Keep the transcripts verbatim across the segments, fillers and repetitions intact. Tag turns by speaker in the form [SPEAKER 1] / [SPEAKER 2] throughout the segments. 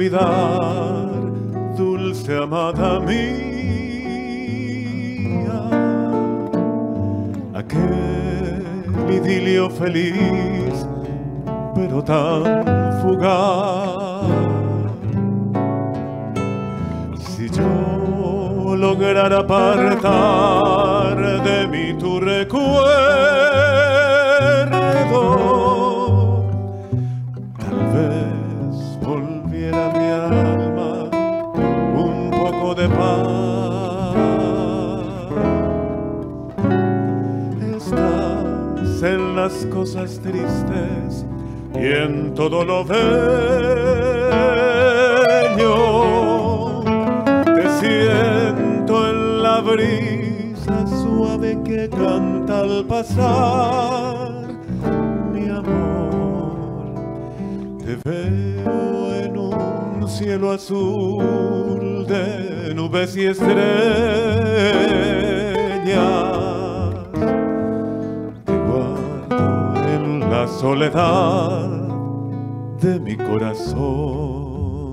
[SPEAKER 1] olvidar, dulce amada mía, aquel idilio feliz, pero tan fugaz. Si yo lograra apartar de mí tu recuerdo, tal vez volviera mi alma un poco de paz. Estás en las cosas tristes y en todo lo bello. Te siento en la brisa suave que canta al pasar, mi amor. Te veo en un cielo azul de nubes y estrellas. Te guardo en la soledad de mi corazón.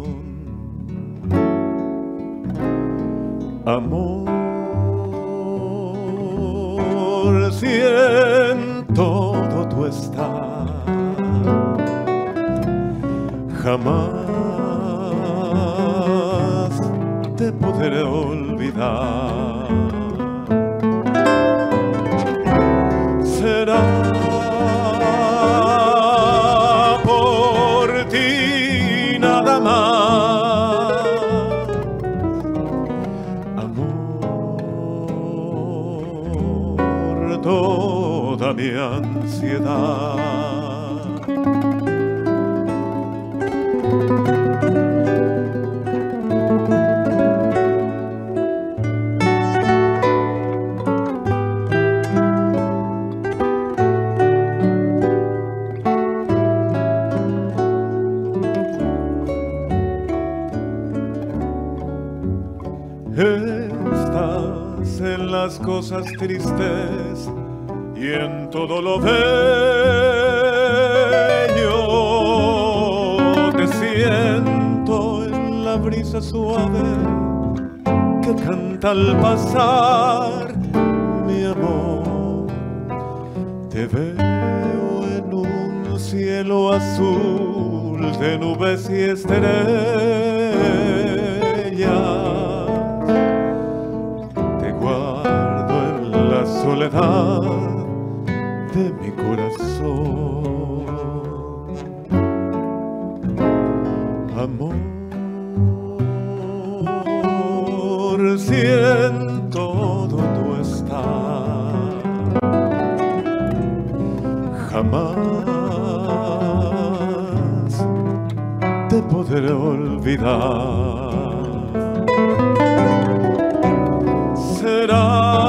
[SPEAKER 1] Amor, si en todo tú estás, jamás te podré olvidar. Será por ti nada más, amor, toda mi ansiedad. Estás en las cosas tristes y en todo lo bello. Te siento en la brisa suave que canta al pasar, mi amor. Te veo en un cielo azul de nubes y estrellas. Soledad de mi corazón, amor, si en todo tú estás, jamás te podré olvidar. Será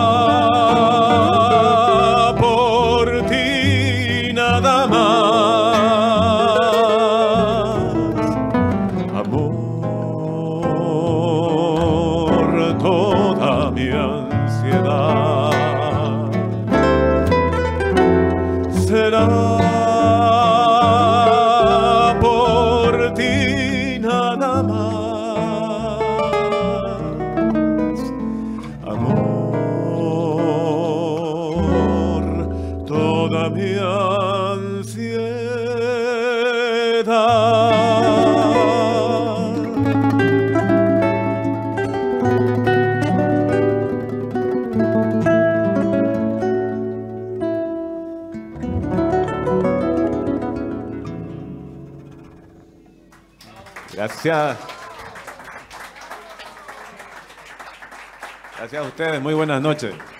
[SPEAKER 1] toda mi ansiedad. Será por ti nada más, amor, toda mi ansiedad. Gracias. Gracias a ustedes. Muy buenas noches.